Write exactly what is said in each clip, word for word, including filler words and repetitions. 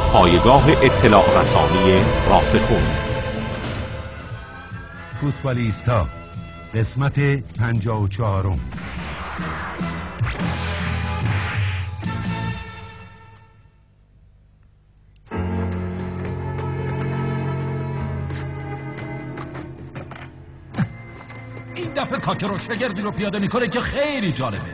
پایگاه اطلاع رسانی راسخون. فوتبالیستا قسمت پنجاه و چهارم. این دفعه کاکرو شگردی رو پیاده میکنه که خیلی جالبه.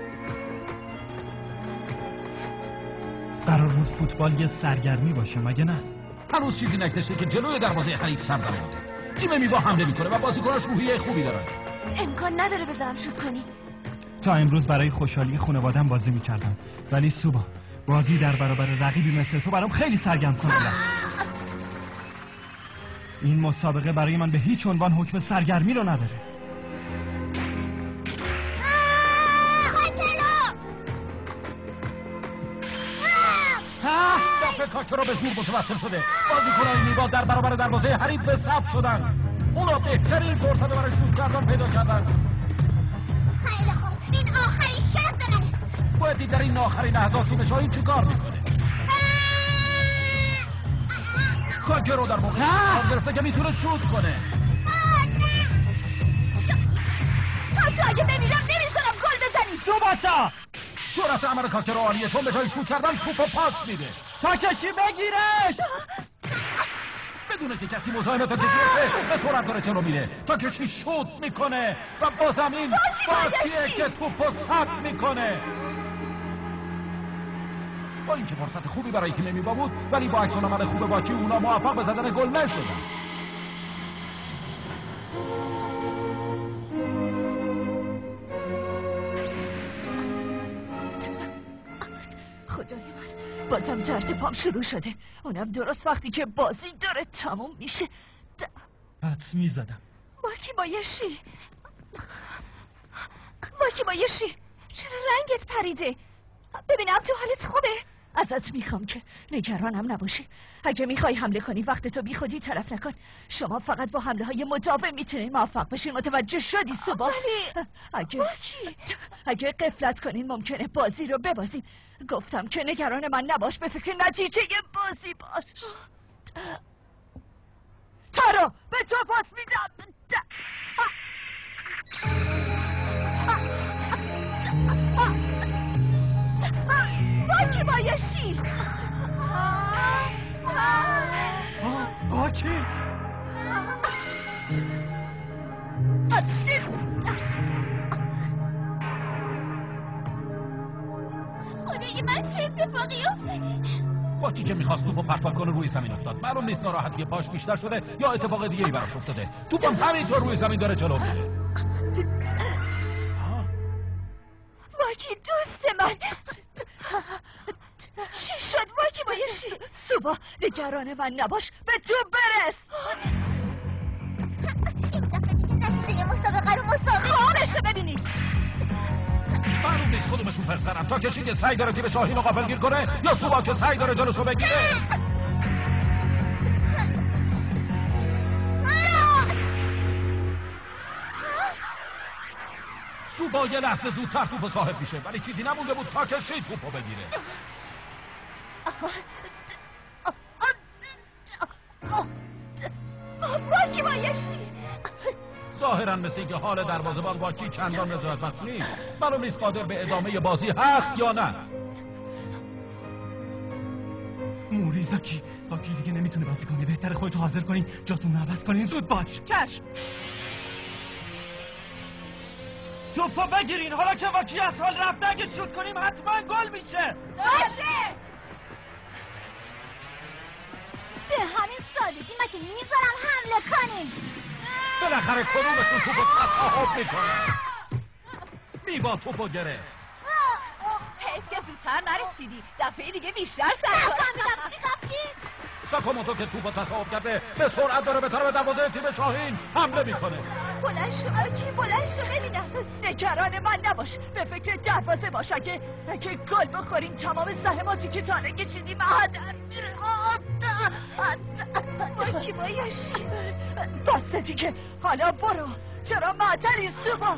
قرار بود فوتبال یه سرگرمی باشه مگه نه؟ هنوز چیزی نگذشته که جلوی دروازه حریف سر زمین بوده. تیم میوا حمله میکنه و بازیکناش روحیه خوبی دارن. امکان نداره بذارم شوت کنی. تا امروز برای خوشحالی خانواده‌ام بازی میکردم، ولی صبح بازی در برابر رقیبی مثل تو برام خیلی سرگرم کننده. این مسابقه برای من به هیچ عنوان حکم سرگرمی رو نداره. دفعه کاکرو به زور متوسل شده. بازیکنان میوا در برابر دروازه حریف به صف شدن. اونا بهترین فرصت برای شوت کردن پیدا کردن. خیلی خوب، این آخرین شانس منه. باید در این آخرین لحظات تیم شاهین چی کار میکنه؟ کاکرو در موقع کار گرفته که میتونه شوت کنه. حتی اگه بمیرم نمیذارم گل بزنی. سوباسا سرعت عمل کاکرو عالیه، چون به جای شوت کردن توپو پاس میده. تا کشی بگیرش بدونه که کسی مزاحمت دیگه به سرعت داره چلو میره. تا کشی شوت میکنه و با زمین باکیه که توپو سد میکنه. با اینکه فرصت خوبی برای تیم میوا بود، ولی با عکس‌العمل خوب باکی اونا موفق به زدن گل نشدن. خدای من، بازم درد پام شروع شده، اونم درست وقتی که بازی داره تموم میشه. حدس میزدم. واکی بایشی واکی بایشی چرا رنگت پریده؟ ببینم تو حالت خوبه؟ ازت میخوام که نگرانم نباشی. اگه میخوای حمله کنی وقت تو بی خودی تلف نکن. شما فقط با حمله های مداوم میتونین موفق بشین. متوجه شدی صبح؟ ولی اگه اگه غفلت کنین ممکنه بازی رو ببازین. گفتم که نگران من نباش، به فکر نتیجه بازی باش. تارو به تو پاس میدم. واکی بایشی واکی خدای من چه اتفاقی افتاده؟ واکی که میخواست توپو پرتاب کنه روی زمین افتاد. معلوم نیست ناراحتی پاش بیشتر شده یا اتفاق دیگه ای براش افتاده. توپم همینطور روی زمین داره جلو میره. واکی دوست من، چی شد واکی بایشی؟ صبح نگران من نباش، به تو برس. این دفعه دیگه نتیجه مسابقه رو مسابقه کارشو ببینی. معلوم نیست کدومشون فرسرن. تا کشی که سعی داره تیم شاهین رو غافلگیر کنه یا سوبا که سعی داره جلوشو بگیره. سوبا یه لحظه زودتر توپو صاحب میشه، ولی چیزی نمونده بود تا کشی توپو بگیره. واکی بایشی ظاهراً مثل اینکه حال دروازه‌بان واکی چندان رضایتمند نیست. معلوم نیست قادر به ادامه بازی هست یا نه. موریزاکی واکی دیگه نمیتونه بازی کنه. بهتره خودتو حاضر کنین، جاتون رو عوض کنین. زود باش. چشم. توپو بگیرین. حالا که واکی از حال رفته اگه شوت کنیم حتما گل میشه. باشه. به همین سادگی مگه میذارم حمله کنیم؟ بالاخره کدومتون توپو تصاحب میکنه. میوا توپو گرفت. حیف که زودتر نرسیدی. دفعه دیگه بیشتر سر نفهمیدم چی گفتی؟ ساکاموتو که توپو تصاحب کرده به سرعت داره به طرف دروازه تیم شاهین حمله میکنه. بلند شو واکی، بلند شو ببینم. نگران من نباش، به فکر دروازه باش. اگه اگه گل بخوریم تمام زحماتی که تا الان کشیدیم هدر میره. واکی بایشی بسته دیگه، حالا برو. چرا معطلی صبح؟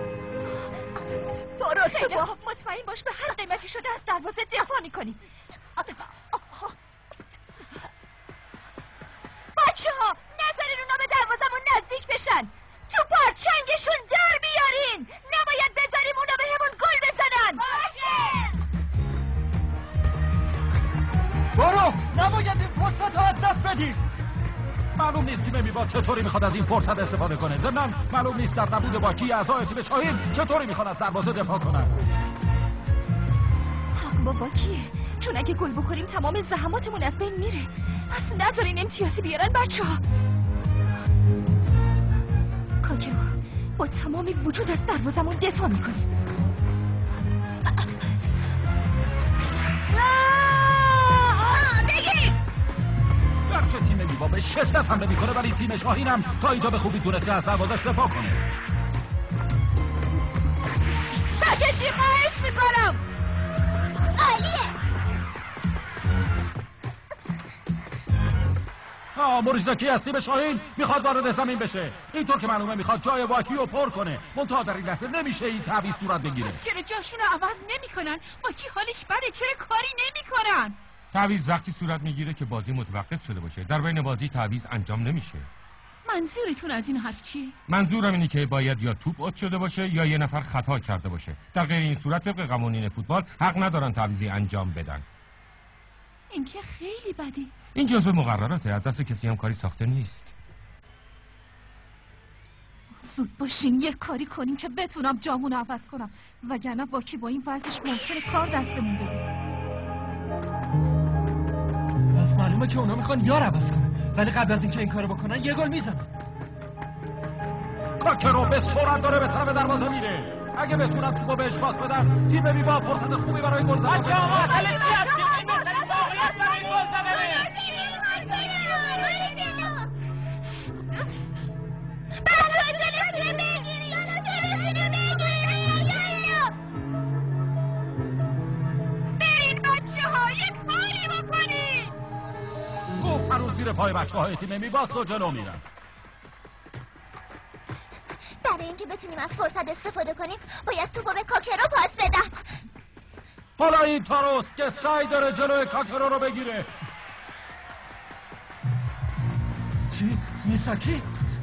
برو خیلی صبح. خوب، مطمئن باش به هر قیمتی شده از دروازه دفاع میکنی. بچه ها نذارین اونا به دروازمون نزدیک بشن. تو پارچنگشون در بیارین. نباید بذاریم اونا به همون گل بزنن. باشه. برو، نباید این فرصت ها از دست بدیم. معلوم نیست تیم میوا چطوری میخواد از این فرصت استفاده کنه. ضمن معلوم نیست در نبود باکی اعضای تیم شاهین چطوری میخوان از دروازه دفاع کنن. حق با باکیه، چون اگه گل بخوریم تمام زحماتمون از بین میره. پس نذارین امتیازی بیارن بچه ها. کاکرو با تمام وجود از دروازمون دفاع میکنیم. گرچه تیم میوا به شدت حمله میکنه ولی تیم شاهین هم تا اینجا به خوبی تونسته از دروازش دفاع کنه. تاکشی خواهش میکنم. عالیه. ها موریزاکی از تیم شاهین میخواد وارد زمین بشه. اینطور که معلومه میخواد جای واکی رو پر کنه. منتها در این لحظه نمیشه این تعویض صورت بگیره. چرا جاشون رو عوض نمیکنن؟ واکی حالش بده، چرا کاری نمیکنن؟ تعویض وقتی صورت میگیره که بازی متوقف شده باشه. در بین بازی تعویض انجام نمیشه. منظورتون از این حرف چیه؟ منظورم اینه که باید یا توپ اوت شده باشه یا یه نفر خطا کرده باشه. در غیر این صورت طبق قوانین فوتبال حق ندارن تعویضی انجام بدن. این که خیلی بده. این جزء مقرراته، از دست کسی هم کاری ساخته نیست. زود باشین یه کاری کنیم که بتونم جامون عوض کنم، وگرنه واکی با این وضعش ممکنه کار دستمون بده. از معلومه که اونا میخوان یار عوض کنن، ولی قبل از اینکه این کارو بکنن یه گل میزنن. کاکرو به سرعت داره به طرف دروازه میره. اگه بتونن توپو بهش پاس بدن تیم میوا فرصت خوبی برای گل زدن. بچه‌ها حالا چی هستیم؟ این بهترین موقعیت برای گل زدنه. بچه‌ها جلوشونو بگیرید. جلوشونو بگیرید. برین بچه‌ها یه کاری بکنین. توپ هنوز زیر پای بچه‌های تیم میواست و جلو میرن. برای اینکه بتونیم از فرصت استفاده کنیم باید توپو به کاکرو پاس بدم. حالا این تاروست که سعی داره جلوی کاکرو رو بگیره. چی؟ میساکی؟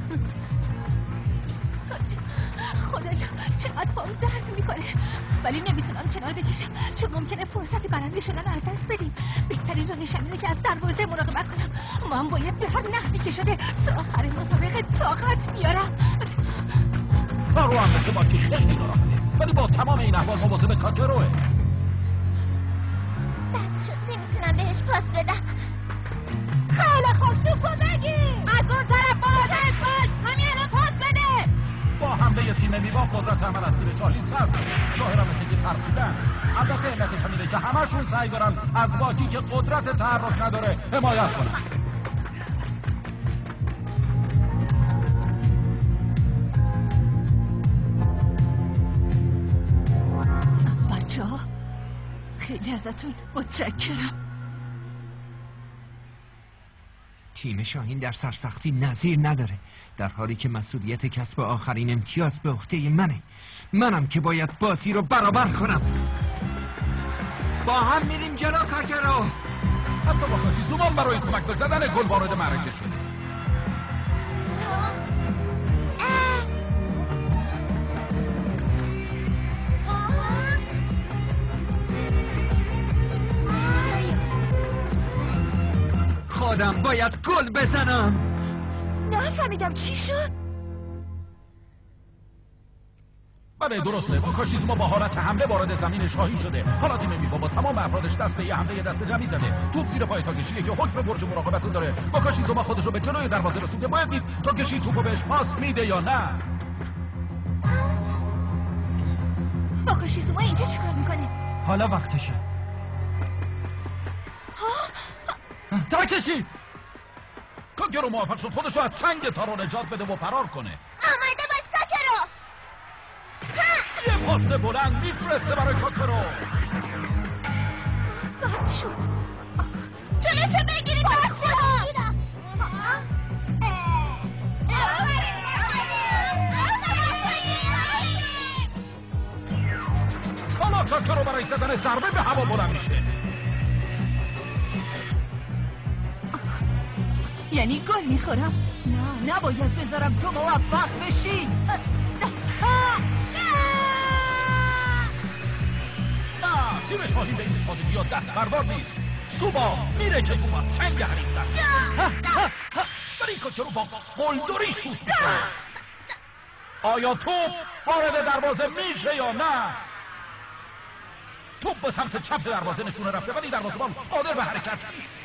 خدایا چقدر پام درد میکنه، ولی نمیتونم کنار بکشم چون ممکنه فرصتی برنده شدن از دست بدیم. بهترین راهش اینه که از دروازه مراقبت کنم. من باید به هر نحوی که شده تا آخر مسابقه طاقت بیارم. تارو هم مثل باکی خیلی ناراحته، ولی با تمام این احوال مواظب کاکروه. بد شد نمیتونم بهش پاس بدم. خیلی خوب توپو بگیر. از اون طرف مراقبش باش. همین الان پاس بده. با حمله تیم میوا قدرت عمل از تیم شاهین سر زد. ظاهرا مثل که ترسیدن. البته علتش هم اینه که همشون سعی دارن از باکی که قدرت تحرک نداره حمایت کنن. بچه‌ها خیلی ازتون متشکرم. تیم شاهین در سرسختی نظیر نداره، در حالی که مسئولیت کسب آخرین امتیاز به عهده منه. منم که باید بازی رو برابر کنم. با هم میریم جلو کاکرو. حتی با کاشی زومان برای کمک به زدن گل وارد معرکه شد. خودم باید گل بزنم. نفهمیدم چی شد؟ بله درسته، کاشیزما با حالت حمله وارد زمین شاهین شده. حالا تیم میوا با تمام افرادش دست به یه حمله دست جمعی زده. توپ زیر پای تاکشیه که حکم برج مراقبتون داره. با کاشیزما خودش رو به جلوی دروازه رسونده. باید دید تاکشی توپو بهش پاس میده یا نه. با کاشیزما اینجا چیکار میکنه؟ حالا وقتشه. تاکشی! کاکرو موفق شد خودش رو از چنگ تارو نجات بده و فرار کنه. آماده باش کاکرو. یه پاس بلند میفرسته برای کاکرو. بد شد. جلوشو بگیرید بچه‌ها. حالا کاکرو برای زدن ضربه به هوا بلند میشه. یعنی گل میخورم؟ نه نباید بذارم تو موفق بشی. نه تیم شاهین به این سازگی ها دست بردار نیست. سوبا میره که تو ما چنگ حریف در بریکو چرا با قلدری شوت میکنه؟ آیا توپ وارد دروازه میشه یا نه؟ توپ به سمت چپ دروازه نشونه رفته ولی دروازه‌بان قادر به حرکت نیست.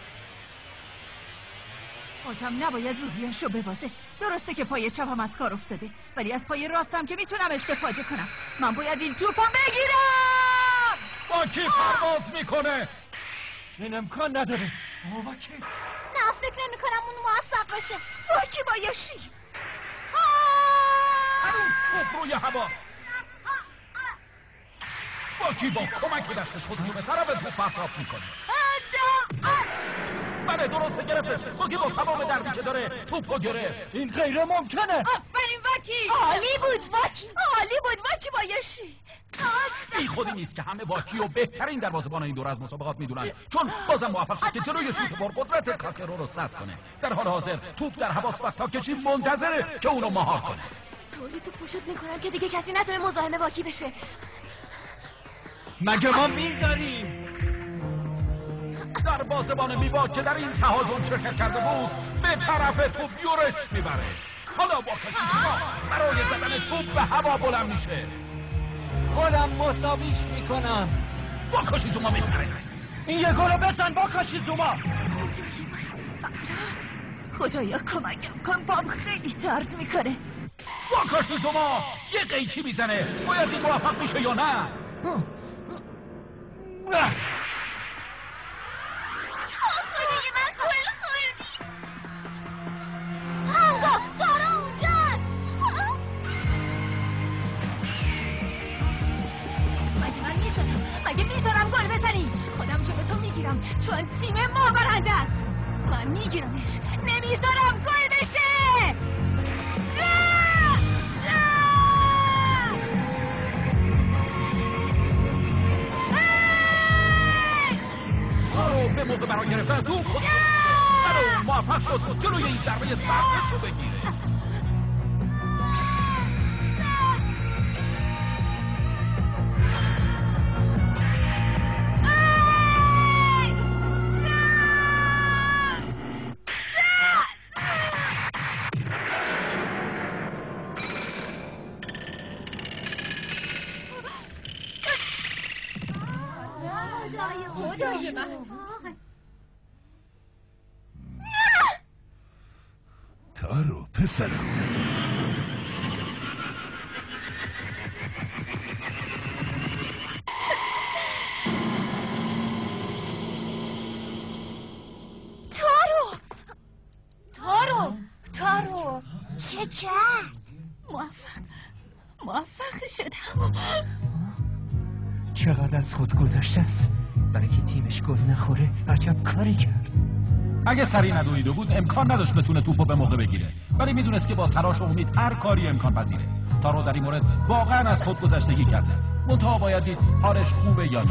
بازم نباید روحیه‌شو ببازه. درسته که پای چپم از کار افتاده ولی از پای راستم که میتونم استفاده کنم. من باید این توپو بگیرم. با کی پرواز میکنه؟ این امکان نداره. با کی؟ نه فکر نمی کنم اون موفق باشه. با کی بایشی؟ هنوز توپ روی هواست. با کی با کمک دستش خودشو به طرف توپ پرتاب میکنه. بله درسته گرفتش. با کی با تمام دردی که داره توپو گرفت. این غیر ممکنه. آفرین واکی. عالی بود واکی. عالی بود واکی بایشی. بی خودی نیست که همه واکی و بهترین دروازه‌بان این دوره از مسابقات میدونن، چون بازم موفق شد که جلوی شوت پرقدرت کاکرو رو سد کنه. در حال حاضر توپ در هواست و تاکچی منتظره که اونو مهار کنه. طوری توپو شوت میکنم که دیگه کسی نتونه مزاحم واکی بشه. مگه ما میذاریم؟ دروازه‌بان میوا که در این تهاجم شرکت کرده بود به طرف توپ یورش میبره. حالا با کشیشما برای زدن توپ به هوا بلند میشه. خودم مساویش میکنم. با کاشیزوما میپره. این یه گلو بزن با کاشیزوما. خدایا کمکم کن، پام خیلی درد میکنه. با کاشیزوما یه قیچی میزنه. باید این موفق میشه یا نه؟ خدای من گل خوردی. آقا تارا اونجاست. مگه من میذارم مگه میذارم گل بزنی؟ خودم جلو تو میگیرم چون تیم ما برنده است. من میگیرمش، نمیذارم گل بشه. تو به موقع برای گرفتن توپ خود برای موفق شد جلوی این ضربه سختش رو بگیره. خدای من تارو پسرم، تارو تارو تارو چه کرد؟ موفق موفق شدم. چقدر از خود گذشته است. برای که تیمش گل نخوره عجب کاری کرد. اگه سری ندویده بود امکان نداشت بتونه توپو به موقع بگیره، ولی میدونست که با تلاش و امید هر کاری امکان پذیره. تارو در این مورد واقعا از خود گذشتگی کرده. منتها باید دید حالش خوبه یا نه.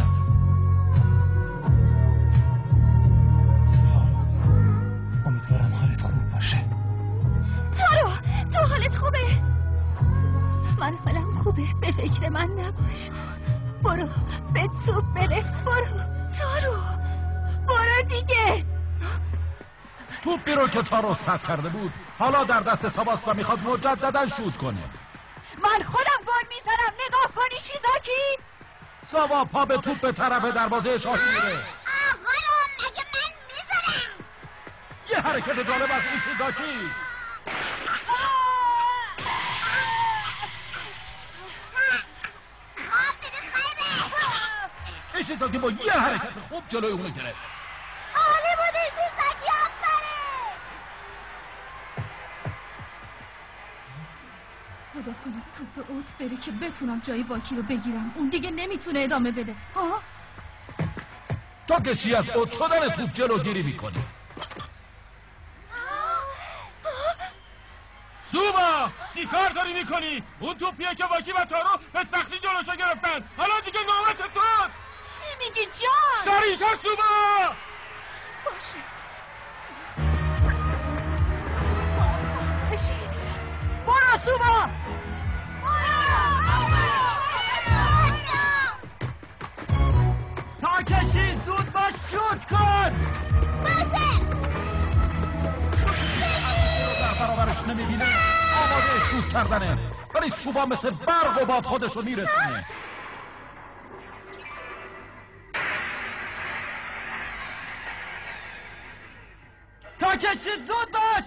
امیدوارم حالت خوب باشه. تارو تو حالت خوبه؟ من حالم خوبه، به فکر من نباش. برو به توپ برس. برو تارو، برو دیگه. توپی رو که تارو سد کرده بود حالا در دست ساباس و میخواد مجددا شوت کنه. من خودم گل میزنم، نگاه کنی شیزاکی. ساوا پا به توپ به طرف دروازه شاهین میره. آقا رو مگه من میذارم؟ یه حرکت جالب از این شیزاکی. شیزاکی با یه حرکت خوب جلوی اونو گرفت. عالی بوده شیزاکی، آفرین. خدا کنه توپ به اوت بره که بتونم جای باکی رو بگیرم. اون دیگه نمیتونه ادامه بده. ها؟ تو کشی از اوت شدن توپ جلوگیری میکنی. سوبا چی کار داری میکنی؟ اون توپیه که واکی و تارو به سختی جلوشو گرفتن. حالا دیگه نوبت توست. چی میگی جان؟ سریع‌تر سوبا. باشه سوبا! تا کشی زود باش شوت کن. باشه در برابرش نمیبینه آماده شوت کردنه، ولی سوبا مثل برق و باد خودشو میرسونه. تا کشی زود باش!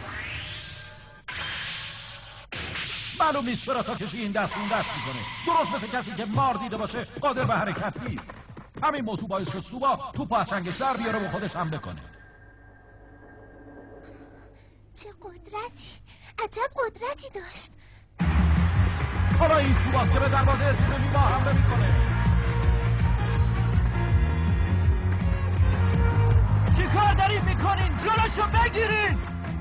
معلوم نیست چرا تا کشی این دست اون دست میکنه. درست مثل کسی که مار دیده باشه قادر به حرکت نیست. همین موضوع باعث شد سوبا توپ از چنگش در بیاره و خودش حمله کنه. چه قدرتی، عجب قدرتی داشت. حالا این سوباست که به دروازه تیم میوا حمله میکنه. چی کار دارید میکنین؟ جلوشو بگیرین!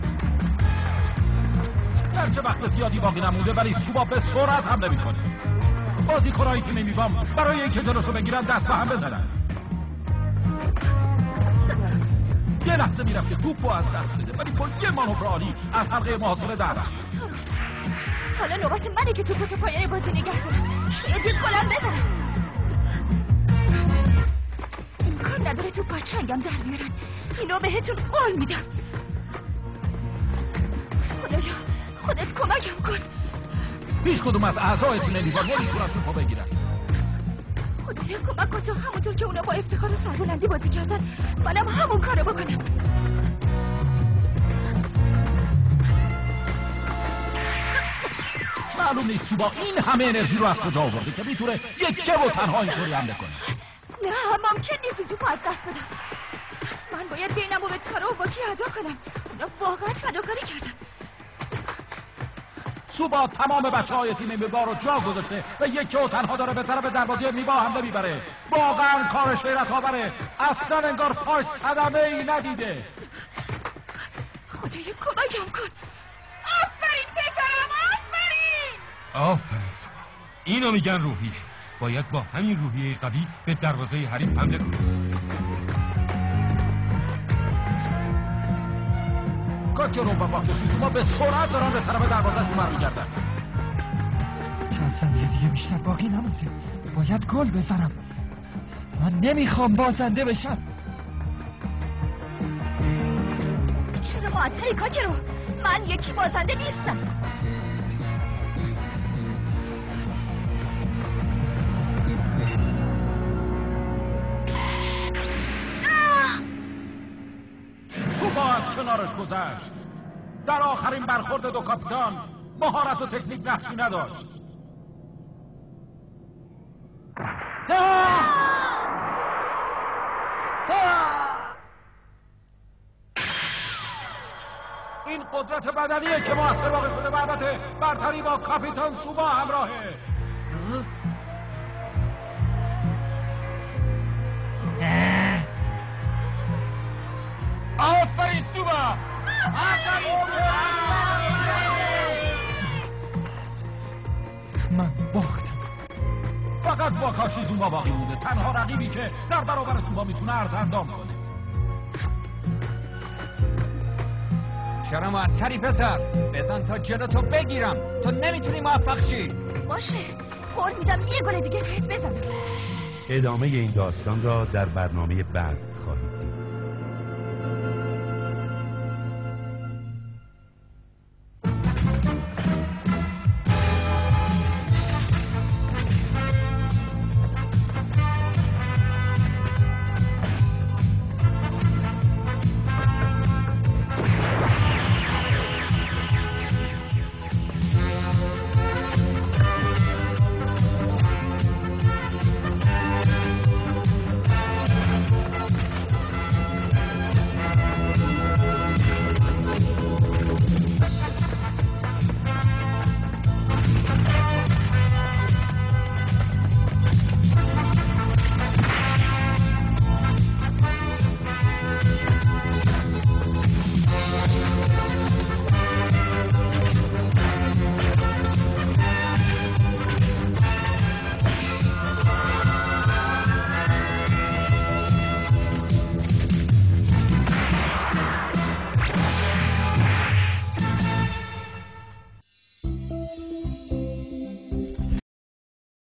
گرچه وقت زیادی باقی نمونده ولی سوبا به سرعت حمله میکنه. بازیکنای تیم میوام برای اینکه جلوشو بگیرن دست به هم بزنن. یه لحظه میرفت که توپو از دست بده، ولی با یه مانور عالی از حلقه محاصره در رفت. حالا نوبت منه که توپو تو پایان بازی نگه دارم. شاید یک گلم بزنم. امکان نداره تو پاچنگم در بیارن. اینو بهتون قول میدم. خدایا خودت کمکم کن. هیچ کدوم از اعضای تیم لیوان نمیتونن توپو بگیرن. خدایا کمک کن تا همونطور که اونا با افتخار و سربلندی بازی کردن منم همون کارو بکنم. معلوم نیست سوبا این همه انرژی رو از کجا آورده که میتونه یک و تنها اینطوری حمله کنه. نه ممکن نیست این توپو از دست بدم. من باید بینم و به تارو و واکی ادا کنم. اونا واقعا فداکاری کردن. سوبا تمام بچه های تیم میوا رو جا گذاشته و یکی و تنها داره به طرف دروازه میوا حمله میبره. واقعا کارش حیرت آوره. اصلا انگار پاش صدمه ای ندیده. خدایا کمکم کن. آفرین پسرم آفرین. آفرین سوبا. اینو میگن روحیه. باید با همین روحیه قوی به دروازه حریف حمله کنی. کاکرو و باکشی سوبا به سرعت دارن به طرف دروازه‌شون برمیگردن. چند ثانیه دیگه بیشتر باقی نمونده. باید گل بزنم. من نمیخوام بازنده بشم. چرا معطلی کاکرو؟ من یکی بازنده نیستم. سوبا از کنارش گذشت. در آخرین برخورد دو کاپیتان مهارت و تکنیک نقشی نداشت. این قدرت بدنیه که موثر واقع شده و البته برتری با کاپیتان سوبا همراهه. آفرین سوبا. من باختم. فقط واکاشی زوما باقی بوده، تنها رقیبی که در برابر سوبا میتونه عرض اندام کنه. چرا معطلی پسر؟ بزن تا جلو تو بگیرم. تو نمیتونی موفق شی. باشه قول میدم یه گل دیگه بهت بزنم. ادامه این داستان را در برنامه بعد خواهید دید.